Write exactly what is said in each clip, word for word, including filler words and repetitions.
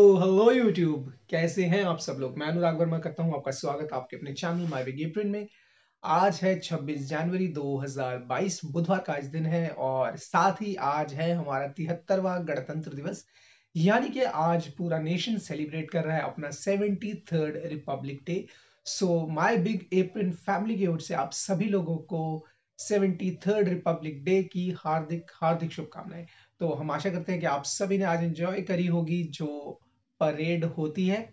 Hello YouTube, कैसे हैं आप सब लोग। मैं अनुराग वर्मा करता हूं आपका स्वागत आपके अपने चैनल माय बिग एप्रन में। आज है छब्बीस जनवरी दो हज़ार बाईस, बुधवार का आज दिन है और साथ ही आज है हमारा तिहत्तरवां गणतंत्र दिवस। यानी कि आज पूरा नेशन सेलिब्रेट कर रहा है अपना seventy third republic day. So my big apron family की ओर से आप सभी लोगों को सेवेंटी थर्ड रिपब्लिक डे की हार्दिक हार्दिक शुभकामनाएं। तो हम आशा करते हैं कि आप सभी ने आज एंजॉय करी होगी जो परेड होती है।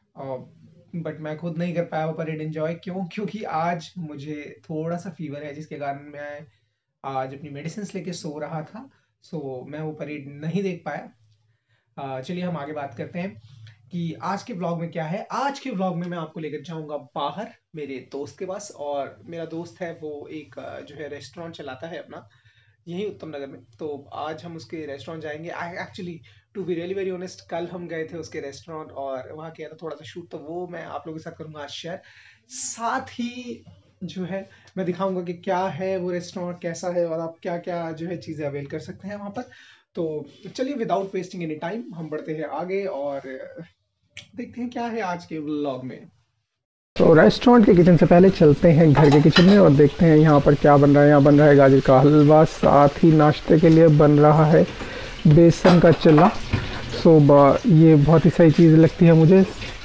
बट मैं खुद नहीं कर पाया वो परेड एंजॉय। क्यों? क्योंकि आज मुझे थोड़ा सा फीवर है जिसके कारण मैं आज अपनी मेडिसिन लेके सो रहा था। सो मैं वो परेड नहीं देख पाया। अ, चलिए हम आगे बात करते हैं कि आज के व्लॉग में क्या है। आज के व्लॉग में मैं आपको लेकर जाऊंगा बाहर मेरे दोस्त के पास। और मेरा दोस्त है वो एक अ, जो है रेस्टोरेंट चलाता है अपना यही उत्तम नगर में। तो आज हम उसके रेस्टोरेंट जाएंगे। I actually to be really very honest, कल हम गए थे उसके रेस्टोरेंट और वहाँ किया था थोड़ा सा शूट, तो वो मैं आप लोगों के साथ करूंगा आज शेयर। साथ ही जो है मैं दिखाऊंगा कि क्या है वो रेस्टोरेंट, कैसा है और आप क्या क्या जो है चीज़ें अवेल कर सकते हैं वहाँ पर। तो चलिए विदाउट वेस्टिंग एनी टाइम हम बढ़ते हैं आगे और देखते हैं क्या है आज के व्लॉग में। तो रेस्टोरेंट के किचन से पहले चलते हैं घर के किचन में और देखते हैं यहाँ पर क्या बन रहा है। यहाँ बन रहा है गाजर का हलवा, साथ ही नाश्ते के लिए बन रहा है बेसन का चिल्ला। सो ये बहुत ही सही चीज़ लगती है मुझे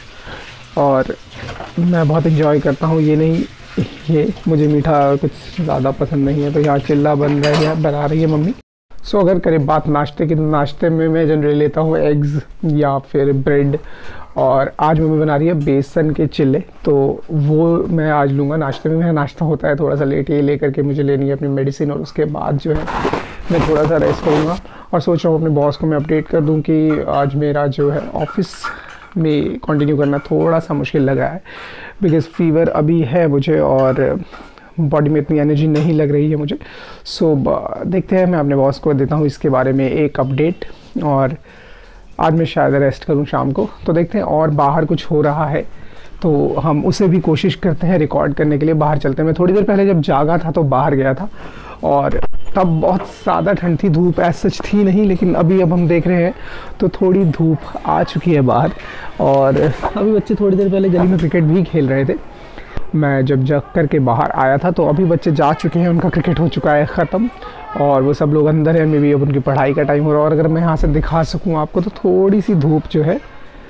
और मैं बहुत इंजॉय करता हूँ। ये नहीं, ये मुझे मीठा कुछ ज़्यादा पसंद नहीं है। तो यहाँ चिल्ला बन रहा है, बना रही है मम्मी। सो अगर करें बात नाश्ते की, तो नाश्ते में मैं जनरली लेता हूँ एग्स या फिर ब्रेड, और आज मम्मी बना रही है बेसन के चिल्ले, तो वो मैं आज लूँगा नाश्ते में। मेरा नाश्ता होता है थोड़ा सा लेट, ये लेकर के मुझे लेनी है अपनी मेडिसिन और उसके बाद जो है मैं थोड़ा सा रेस्ट करूँगा। और सोच रहा हूँ अपने बॉस को मैं अपडेट कर दूँ कि आज मेरा जो है ऑफिस में कंटिन्यू करना थोड़ा सा मुश्किल लगा है, बिकॉज़ फीवर अभी है मुझे और बॉडी में इतनी एनर्जी नहीं लग रही है मुझे। सो so, देखते हैं, मैं अपने बॉस को देता हूँ इसके बारे में एक अपडेट और आज मैं शायद रेस्ट करूँ शाम को। तो देखते हैं, और बाहर कुछ हो रहा है तो हम उसे भी कोशिश करते हैं रिकॉर्ड करने के लिए। बाहर चलते हैं। मैं थोड़ी देर पहले जब जागा था तो बाहर गया था और तब बहुत ज़्यादा ठंड थी, धूप ऐसा सच थी नहीं, लेकिन अभी अब हम देख रहे हैं तो थोड़ी धूप आ चुकी है बाहर। और अभी बच्चे थोड़ी देर पहले गली में क्रिकेट भी खेल रहे थे। मैं जब जग करके बाहर आया था तो अभी बच्चे जा चुके हैं, उनका क्रिकेट हो चुका है ख़त्म और वो सब लोग अंदर हैं। मे बी अब उनकी पढ़ाई का टाइम हो रहा है। और अगर मैं यहाँ से दिखा सकूँ आपको तो थोड़ी सी धूप जो है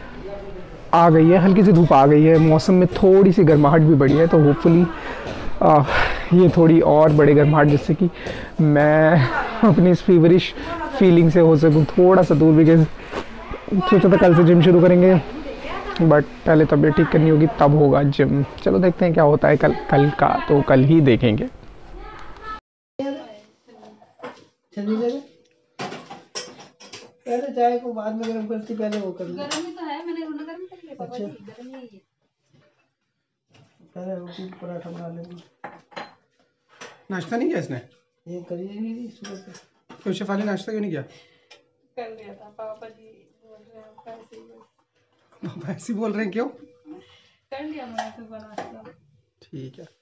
आ गई है, हल्की सी धूप आ गई है। मौसम में थोड़ी सी गर्माहट भी बढ़ी है, तो होपफुली ये थोड़ी और बड़े गर्माहट, जिससे कि मैं अपनी इस फीवरिश फीलिंग से हो सकूँ थोड़ा सा दूर। बिकॉज सोचा था कल से जिम शुरू करेंगे, बट पहले तबीयत ठीक करनी होगी तब होगा जिम। चलो देखते हैं क्या होता है कल कल का तो कल ही देखेंगे। पहले चाय को बाद में गरम करती, पहले वो कर लो। गरम ही तो है, मैंने रोना गरम कर लिया पापा जी। गरम ही है ये। पहले रोटी पराठा बना लेंगे। नाश्ता नहीं किया इसने? ये करिए नहीं सुबह से। तो शेफाली नाश्ता क्यों नहीं किया? कर लिया था पापा जी बोल रहे हैं पैसे ही पापा ऐसे ही बोल रहे हैं, क्यों? कर लिया मैंने सुबह नाश्ता। ठीक है।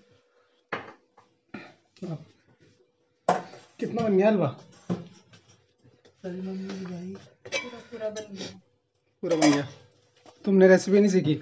कितना बन गया हलवा? सारी मम्मी की भाई पूरा पूरा बन गया। पूरा बन गया। तुमने रेसिपी नहीं सीखी?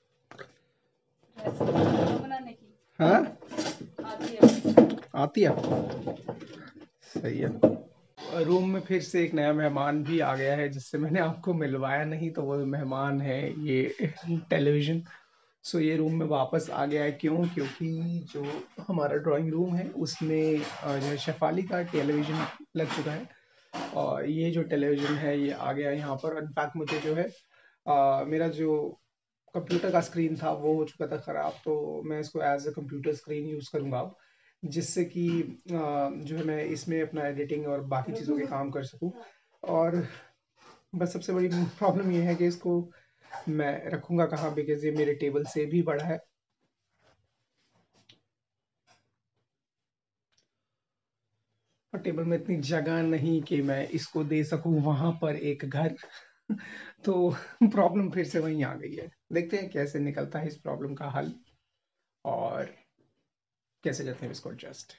रेसिपी बनाने की हाँ आती है। आती है, सही है। रूम में फिर से एक नया मेहमान भी आ गया है जिससे मैंने आपको मिलवाया नहीं। तो वो मेहमान है ये टेलीविज़न। सो ये रूम में वापस आ गया है। क्यों? क्योंकि जो हमारा ड्राइंग रूम है उसमें अ, जो है शेफाली का टेलीविज़न लग चुका है और ये जो टेलीविज़न है ये आ गया यहाँ पर। इनफैक्ट मुझे जो है अ, मेरा जो कंप्यूटर का स्क्रीन था वो हो चुका था ख़राब, तो मैं इसको as a computer screen use करूँगा अब, जिससे कि अ, जो है मैं इसमें अपना एडिटिंग और बाकी चीज़ों के काम कर सकूँ। और बस सबसे बड़ी प्रॉब्लम ये है कि इसको मैं रखूँगा कहाँ, बिकॉज़ ये मेरे टेबल से भी बड़ा है। और टेबल में इतनी जगह नहीं कि मैं इसको दे सकूँ वहाँ पर एक घर। तो प्रॉब्लम फिर से वहीं आ गई है। देखते हैं कैसे निकलता है इस प्रॉब्लम का हल और कैसे करते हैं इसको एडजस्ट।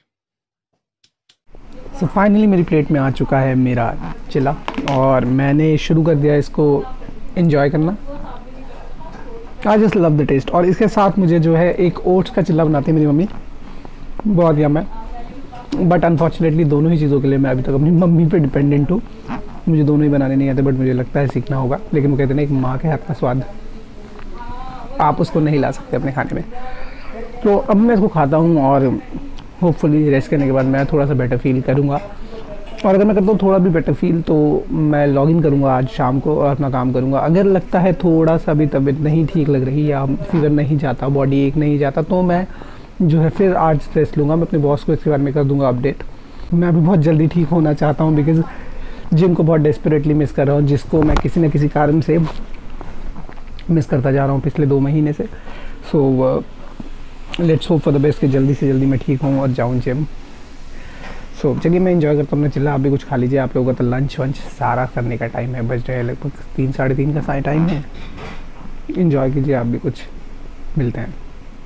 सो फाइनली मेरी प्लेट में आ चुका है मेरा चिल्ला और मैंने शुरू कर दिया इसको एंजॉय करना। I just love the taste. और इसके साथ मुझे जो है एक ओट्स का चिल्ला बनाती है मेरी मम्मी, बहुत यम है। बट अनफॉर्चुनेटली दोनों ही चीज़ों के लिए मैं अभी तक अपनी मम्मी पे डिपेंडेंट हूँ। मुझे दोनों ही बनाने नहीं आते, बट मुझे लगता है सीखना होगा। लेकिन वो कहते हैं एक माँ के हाथ का स्वाद आप उसको नहीं ला सकते अपने खाने में। तो अब मैं इसको खाता हूँ और होपफुली रेस्ट करने के बाद मैं थोड़ा सा बेटर फील करूँगा। और अगर मैं करता हूँ थोड़ा भी बेटर फील तो मैं लॉग इन करूँगा आज शाम को और अपना काम करूँगा। अगर लगता है थोड़ा सा भी तबीयत नहीं ठीक लग रही या फीवर नहीं जाता, बॉडी एक नहीं जाता, तो मैं जो है फिर आज रेस्ट लूँगा। मैं अपने बॉस को इसके बारे में कर दूँगा अपडेट। मैं अभी बहुत जल्दी ठीक होना चाहता हूँ बिकॉज़ जिम को बहुत डेस्परेटली मिस कर रहा हूँ, जिसको मैं किसी न किसी कारण से मिस करता जा रहा हूँ पिछले दो महीने से। So let's hope for the best कि जल्दी से जल्दी मैं ठीक हूँ और जाऊँ जिम। सो so, चलिए मैं एंजॉय करता हूँ अपना चिल्ला। आप भी कुछ खा लीजिए। आप लोगों का तो लंच वंच सारा करने का टाइम है, बज रहे हैं लगभग तीन साढ़े तीन का सारा टाइम है। एंजॉय कीजिए आप भी कुछ। मिलते हैं।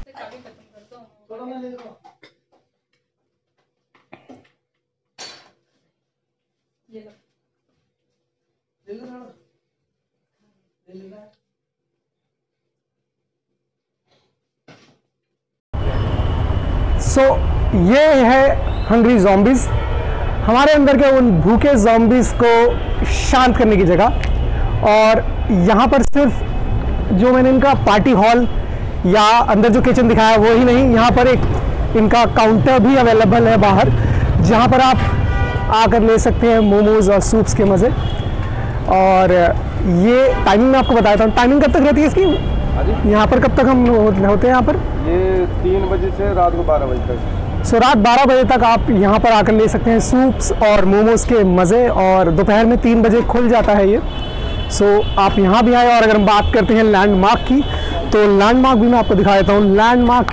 सो so, ये है हंग्री ज़ॉम्बीज़, हमारे अंदर के उन भूखे ज़ॉम्बीज़ को शांत करने की जगह। और यहाँ पर सिर्फ जो मैंने इनका पार्टी हॉल या अंदर जो किचन दिखाया वो ही नहीं, यहाँ पर एक इनका काउंटर भी अवेलेबल है बाहर, जहाँ पर आप आकर ले सकते हैं मोमोज़ और सूप्स के मज़े। और ये टाइमिंग मैं आपको बताता हूँ। टाइमिंग कब तक रहती है इसकी? यहाँ पर कब तक हम होते हैं यहाँ पर? ये तीन बजे से रात को बारह बजे तक। सो रात बारह बजे तक आप यहाँ पर आकर ले सकते हैं सूप्स और मोमोज़ के मज़े। और दोपहर में तीन बजे खुल जाता है ये। सो आप यहाँ भी आए। और अगर हम बात करते हैं लैंडमार्क की, तो लैंडमार्क भी मैं आपको दिखा देता हूँ। लैंडमार्क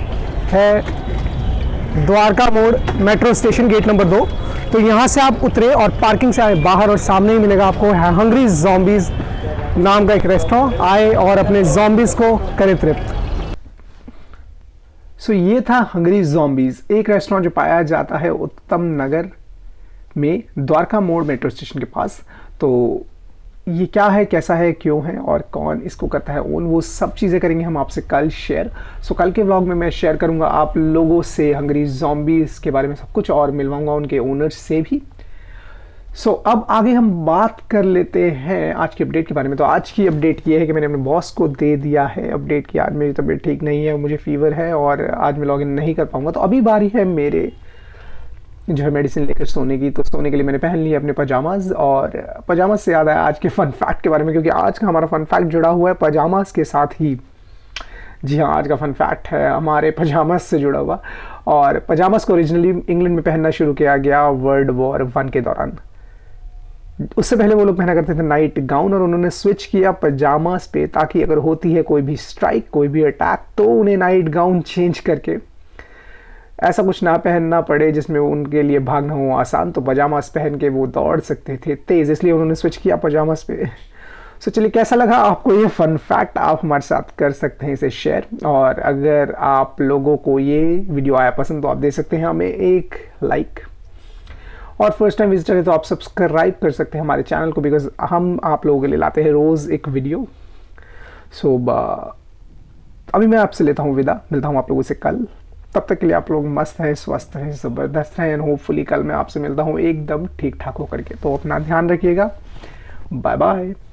है द्वारका मोड़ मेट्रो स्टेशन गेट नंबर दो। तो यहाँ से आप उतरे और पार्किंग से आए बाहर और सामने ही मिलेगा आपको हंग्री ज़ॉम्बीज़ नाम का एक रेस्टोरेंट। आए और अपने ज़ॉम्बीज़ को करें तृप्त। सो so, ये था हंग्री ज़ॉम्बीज़, एक रेस्टोरेंट जो पाया जाता है उत्तम नगर में द्वारका मोड़ मेट्रो स्टेशन के पास। तो ये क्या है, कैसा है, क्यों है और कौन इसको करता है ओन, वो सब चीज़ें करेंगे हम आपसे कल शेयर। सो so, कल के व्लॉग में मैं शेयर करूंगा आप लोगों से हंग्री ज़ॉम्बीज़ के बारे में सब कुछ, और मिलवाऊंगा उनके ओनर्स से भी। सो so, अब आगे हम बात कर लेते हैं आज की अपडेट के बारे में। तो आज की अपडेट ये है कि मैंने अपने बॉस को दे दिया है अपडेट कि आज मेरी तबीयत ठीक नहीं है, मुझे फीवर है और आज मैं लॉगिन नहीं कर पाऊंगा। तो अभी बारी है मेरे जो है मेडिसिन लेकर सोने की। तो सोने के लिए मैंने पहन लिया अपने पजामाज। और पजामाज से याद आया आज के फन फैक्ट के बारे में, क्योंकि आज का हमारा फन फैक्ट जुड़ा हुआ है पजामाज के साथ ही। जी हाँ, आज का फन फैक्ट है हमारे पजामाज से जुड़ा हुआ। और पजामाज को ओरिजिनली इंग्लैंड में पहनना शुरू किया गया वर्ल्ड वॉर वन के दौरान। उससे पहले वो लोग पहना करते थे नाइट गाउन, और उन्होंने स्विच किया पजामास पे ताकि अगर होती है कोई भी स्ट्राइक, कोई भी अटैक, तो उन्हें नाइट गाउन चेंज करके ऐसा कुछ ना पहनना पड़े जिसमें उनके लिए भागना हो आसान। तो पजामास पहन के वो दौड़ सकते थे तेज, इसलिए उन्होंने स्विच किया पजामास पे। सो चलिए, कैसा लगा आपको ये फन फैक्ट? आप हमारे साथ कर सकते हैं इसे शेयर। और अगर आप लोगों को ये वीडियो आया पसंद तो आप दे सकते हैं हमें एक लाइक। और फर्स्ट टाइम विजिटर है तो आप सब्सक्राइब कर सकते हैं हमारे चैनल को, बिकॉज हम आप लोगों के लिए लाते हैं रोज़ एक वीडियो। सो so, अभी मैं आपसे लेता हूँ विदा, मिलता हूँ आप लोगों से कल। तब तक के लिए आप लोग मस्त हैं, स्वस्थ हैं, ज़बरदस्त हैं, एंड होपफुली कल मैं आपसे मिलता हूँ एकदम ठीक ठाक होकर के। तो अपना ध्यान रखिएगा। Bye bye.